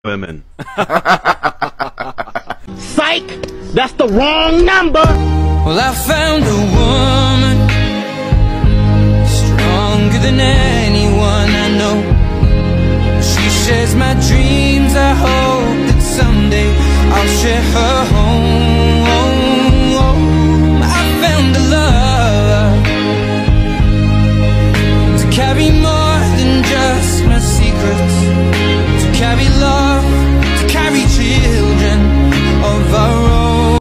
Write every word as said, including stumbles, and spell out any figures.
women. Psych! That's the wrong number! Well, I found a woman stronger than anyone I know. She shares my dreams. I hope that someday I'll share her home.